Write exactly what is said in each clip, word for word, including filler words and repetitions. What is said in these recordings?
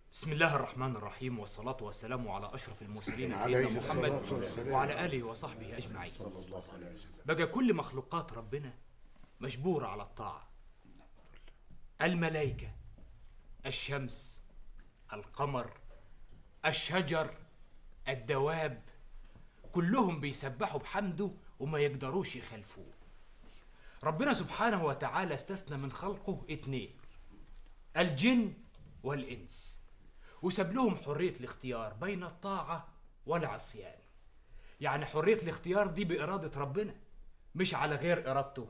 بسم الله الرحمن الرحيم، والصلاة والسلام على أشرف المرسلين سيدنا محمد وعلى آله وصحبه أجمعين. بقى كل مخلوقات ربنا مجبورة على الطاعة. الملائكة، الشمس، القمر، الشجر، الدواب، كلهم بيسبحوا بحمده وما يقدروش يخالفوه. ربنا سبحانه وتعالى استثنى من خلقه اتنين، الجن والإنس، وساب لهم حرية الاختيار بين الطاعة والعصيان. يعني حرية الاختيار دي بإرادة ربنا مش على غير إرادته.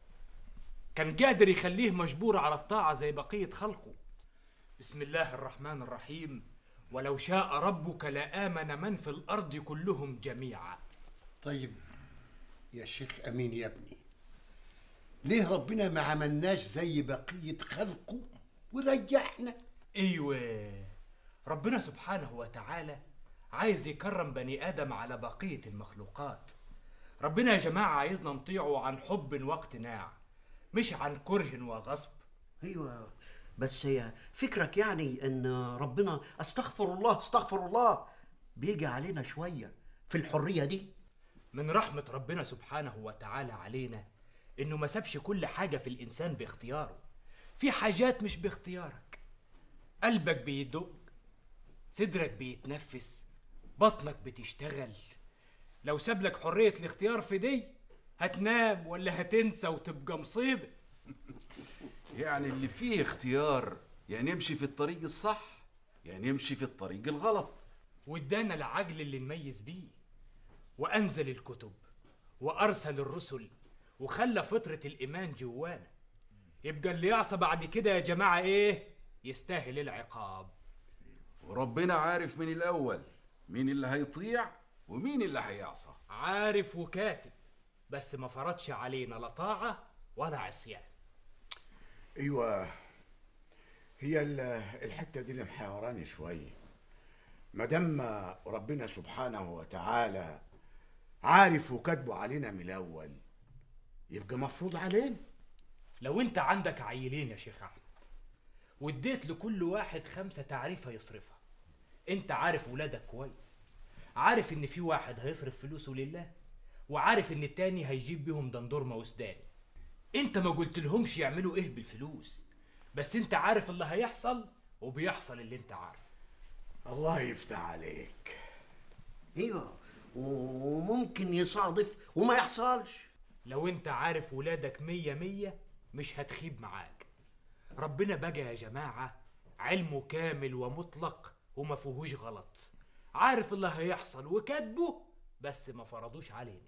كان قادر يخليه مجبور على الطاعة زي بقية خلقه. بسم الله الرحمن الرحيم: ولو شاء ربك لآمن من في الأرض كلهم جميعا. طيب يا شيخ أمين يا ابني، ليه ربنا ما عملناش زي بقية خلقه وريحنا؟ ايوه، ربنا سبحانه وتعالى عايز يكرم بني آدم على بقية المخلوقات. ربنا يا جماعة عايزنا نطيعه عن حب واقتناع، مش عن كره وغصب. ايوه، بس هي فكرك يعني ان ربنا استغفر الله استغفر الله بيجي علينا شوية في الحرية دي؟ من رحمة ربنا سبحانه وتعالى علينا انه ما سابش كل حاجة في الانسان باختياره. في حاجات مش باختيارك، قلبك بيدق، صدرك بيتنفس، بطنك بتشتغل. لو ساب لك حرية الاختيار في دي هتنام ولا هتنسى وتبقى مصيبة. يعني اللي فيه اختيار يا يعني نمشي في الطريق الصح يا يعني نمشي في الطريق الغلط. وادانا العقل اللي نميز بيه، وأنزل الكتب وأرسل الرسل وخلى فطرة الإيمان جوانا. يبقى اللي يعصى بعد كده يا جماعة إيه؟ يستاهل العقاب. وربنا عارف من الأول مين اللي هيطيع ومين اللي هيعصى. عارف وكاتب، بس ما فرضش علينا لا طاعة ولا عصيان. ايوه، هي الحته دي اللي محيراني شويه. ما دام ربنا سبحانه وتعالى عارف وكاتبه علينا من الاول، يبقى مفروض علينا. لو انت عندك عيلين يا شيخ احمد واديت لكل واحد خمسة تعريفة يصرفها، انت عارف ولادك كويس، عارف ان في واحد هيصرف فلوسه لله، وعارف ان التاني هيجيب بيهم دندورمة وسداني. انت ما قلت لهمش يعملوا ايه بالفلوس، بس انت عارف اللي هيحصل وبيحصل اللي انت عارفه. الله يفتح عليك. ايوه، وممكن يصادف وما يحصلش. لو انت عارف ولادك مية مية مش هتخيب معاك. ربنا بقى يا جماعة علمه كامل ومطلق وما فيهوش غلط، عارف اللي هيحصل وكاتبه، بس ما فرضوش علينا.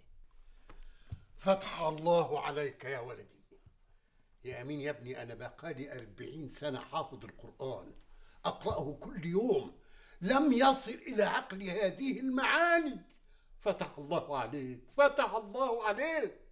فتح الله عليك يا ولدي. يا أمين يا ابني، أنا بقالي أربعين سنة حافظ القرآن، أقرأه كل يوم، لم يصل إلى عقلي هذه المعاني. فتح الله عليك، فتح الله عليك.